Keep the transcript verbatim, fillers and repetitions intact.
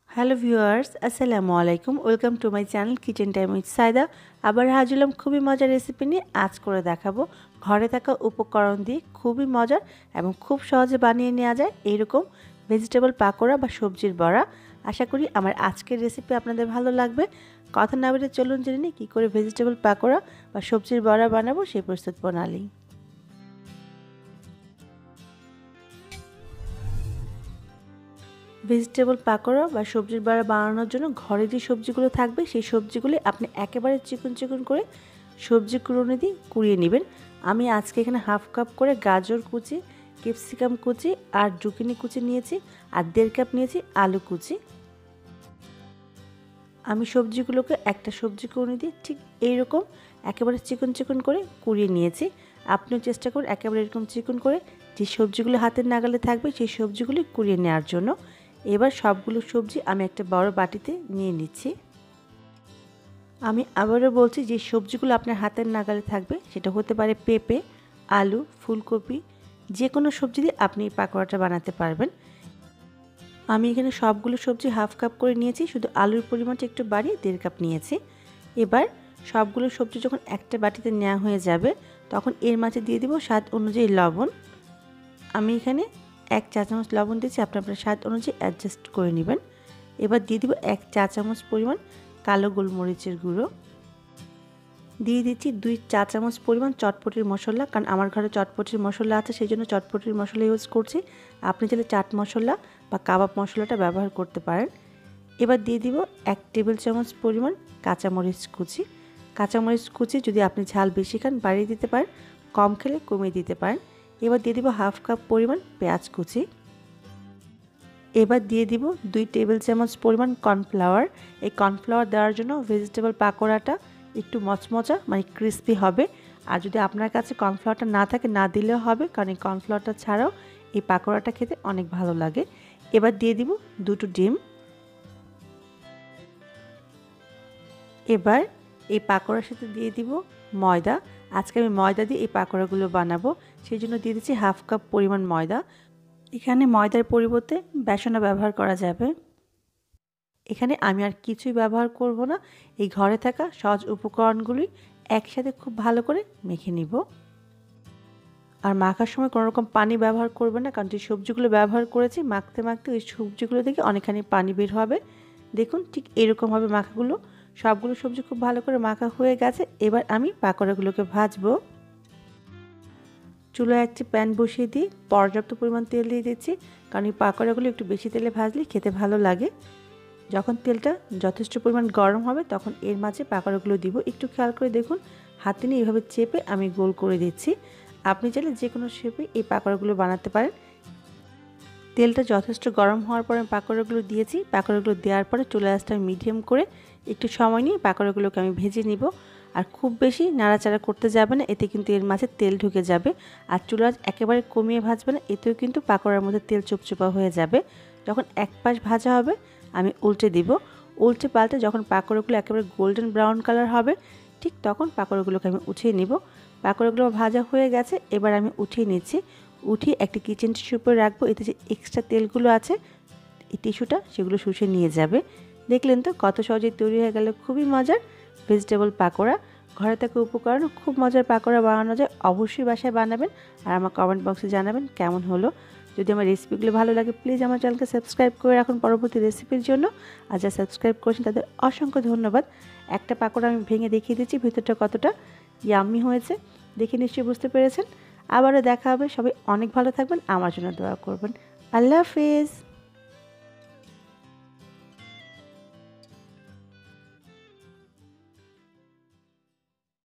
Hello viewers, আসসালামু আলাইকুম। Welcome to my channel kitchen time with Sayda. আবার হাজির হলাম খুবই মজার রেসিপি নিয়ে। আজ করে দেখাবো ঘরে থাকা উপকরণ দিয়ে খুবই মজার এবং খুব সহজে বানিয়ে নেওয়া যায় এইরকম ভেজিটেবল পাকোড়া বা সবজির বড়া। আশা করি আমার আজকের রেসিপি আপনাদের ভালো লাগবে। কথা না বলে চলুন জেনে নিই কী করে ভেজিটেবল পাকোড়া বা সবজির বড়া বানাবো সেই প্রস্তুত প্রণালী। ভেজিটেবল পাকোড়া বা সবজির বড়া বানানোর জন্য ঘরে যে সবজিগুলো থাকবে সেই সবজিগুলি আপনি একেবারে চিকন চিকন করে সবজি কুড়োনি দিয়ে কুড়িয়ে নেবেন। আমি আজকে এখানে হাফ কাপ করে গাজর কুচি, ক্যাপসিকাম কুচি আর জুকিনি কুচি নিয়েছি, আর দেড় কাপ নিয়েছি আলু কুচি। আমি সবজিগুলোকে একটা সবজি কুড়োনি দিয়ে ঠিক এইরকম একেবারে চিকন চিকন করে কুড়িয়ে নিয়েছি। আপনিও চেষ্টা করুন একেবারে এরকম চিকন করে যে সবজিগুলো হাতের নাগালে থাকবে সেই সবজিগুলি কুড়িয়ে নেওয়ার জন্য। এবার সবগুলো সবজি আমি একটা বড় বাটিতে নিয়ে নিচ্ছি। আমি আবারও বলছি যে সবজিগুলো আপনার হাতের নাগালে থাকবে সেটা হতে পারে পেঁপে, আলু, ফুলকপি, যে কোনো সবজি দিয়ে আপনি এই পাকোড়াটা বানাতে পারবেন। আমি এখানে সবগুলো সবজি হাফ কাপ করে নিয়েছি, শুধু আলুর পরিমাণটা একটু বাড়িয়ে দেড় কাপ নিয়েছি। এবার সবগুলো সবজি যখন একটা বাটিতে নেওয়া হয়ে যাবে তখন এর মাঝে দিয়ে দেব স্বাদ অনুযায়ী লবণ। আমি এখানে এক চা চামচ লবণ দিয়েছি, আপনি আপনার স্বাদ অনুযায়ী অ্যাডজাস্ট করে নেবেন। এবার দিয়ে দেবো এক চা চামচ পরিমাণ কালো গোলমরিচের গুঁড়ো। দিয়ে দিচ্ছি দুই চা চামচ পরিমাণ চটপটির মশলা, কারণ আমার ঘরে চটপটির মশলা আছে সেই জন্য চটপটির মশলা ইউজ করছি। আপনি চাইলে চাট মশলা বা কাবাব মশলাটা ব্যবহার করতে পারেন। এবার দিয়ে দিব এক টেবিল চামচ পরিমাণ কাঁচামরিচ কুচি। কাঁচামরিচ কুচি যদি আপনি ঝাল বেশি খান বাড়িয়ে দিতে পারেন, কম খেলে কমিয়ে দিতে পারেন। এবার দিয়ে দিব হাফ কাপ পরিমাণ পেঁয়াজ কুচি। এবার দিয়ে দিব দুই টেবিল চামচ পরিমাণ কর্নফ্লাওয়ার। এই কর্নফ্লাওয়ার দেওয়ার জন্য ভেজিটেবল পাকোড়াটা একটু মচমচা মানে ক্রিস্পি হবে। আর যদি আপনার কাছে কর্নফ্লাওয়ারটা না থাকে না দিলেও হবে, কারণ এই কর্নফ্লাওয়ারটা ছাড়াও এই পাকোড়াটা খেতে অনেক ভালো লাগে। এবার দিয়ে দিব দুটো ডিম। এবার এই পাকোড়ার সাথে দিয়ে দিব ময়দা। আজকে আমি ময়দা দিয়ে এই পাকোড়াগুলো বানাবো, সেই জন্য দিয়ে দিচ্ছি হাফ কাপ পরিমাণ ময়দা। এখানে ময়দার পরিবর্তে বেসনও ব্যবহার করা যাবে। এখানে আমি আর কিছুই ব্যবহার করব না, এই ঘরে থাকা সহজ উপকরণগুলি একসাথে খুব ভালো করে মেখে নিব। আর মাখার সময় কোনো রকম পানি ব্যবহার করবে না, কারণ যে সবজিগুলো ব্যবহার করেছি মাখতে মাখতে ওই সবজিগুলো থেকে অনেকখানি পানি বের হবে। দেখুন ঠিক এরকমভাবে মাখাগুলো সবগুলো সবজি খুব ভালো করে মাখা হয়ে গেছে। এবার আমি পাকোড়াগুলোকে ভাজবো। চুলায় একটি প্যান বসিয়ে দিয়ে পর্যাপ্ত পরিমাণ তেল দিয়ে দিচ্ছি, কারণ এই পাকোড়াগুলো একটু বেশি তেলে ভাজলে খেতে ভালো লাগে। যখন তেলটা যথেষ্ট পরিমাণ গরম হবে তখন এর মাঝে পাকোড়াগুলো দিব। একটু খেয়াল করে দেখুন, হাতে নিয়ে এইভাবে চেপে আমি গোল করে দিচ্ছি। আপনি চাইলে যে কোনো শেপে এই পাকোড়াগুলো বানাতে পারেন। তেলটা যথেষ্ট গরম হওয়ার পরে আমি পাকোড়াগুলো দিয়েছি। পাকোড়াগুলো দেওয়ার পরে চুলা আঁচটা মিডিয়াম করে একটু সময় নিয়ে পাকোড়াগুলোকে আমি ভেজে নিব। আর খুব বেশি নাড়াচাড়া করতে যাবে না, এতে কিন্তু এর মাঝে তেল ঢুকে যাবে। আর চুলা একেবারে কমিয়ে ভাজবে না, এতেও কিন্তু পাকোড়ার মধ্যে তেল চুপচুপা হয়ে যাবে। যখন এক পাশ ভাজা হবে আমি উল্টে দিব। উল্টে পাল্টে যখন পাকোড়াগুলো একেবারে গোল্ডেন ব্রাউন কালার হবে ঠিক তখন পাকোড়াগুলোকে আমি উঠিয়ে নিব। পাকোড়াগুলো ভাজা হয়ে গেছে, এবার আমি উঠিয়ে নিচ্ছি। উঠিয়ে একটি কিচেন টিস্যুর উপরে রাখবো, এতে যে এক্সট্রা তেলগুলো আছে এই টিস্যুটা সেগুলো শুষে নিয়ে যাবে। দেখলেন তো কত সহজেই তৈরি হয়ে গেল খুবই মজার ভেজিটেবল পাকোড়া। ঘরে থাকা উপকরণ খুব মজার পাকোড়া বানানো যায়। অবশ্যই বাসায় বানাবেন আর আমার কমেন্ট বক্সে জানাবেন কেমন হলো। যদি আমার রেসিপিগুলো ভালো লাগে প্লিজ আমার চ্যানেলকে সাবস্ক্রাইব করে রাখুন পরবর্তী রেসিপির জন্য। আর যা সাবস্ক্রাইব করেছেন তাদের অসংখ্য ধন্যবাদ। একটা পাকোড়া আমি ভেঙে দেখিয়ে দিচ্ছি ভিতরটা কতটা ইয়াম্মি হয়েছে, দেখে নিশ্চয়ই বুঝতে পেরেছেন। আবারও দেখা হবে, সবাই অনেক ভালো থাকবেন, আমার জন্য দোয়া করবেন। আল্লাহ হাফেজ।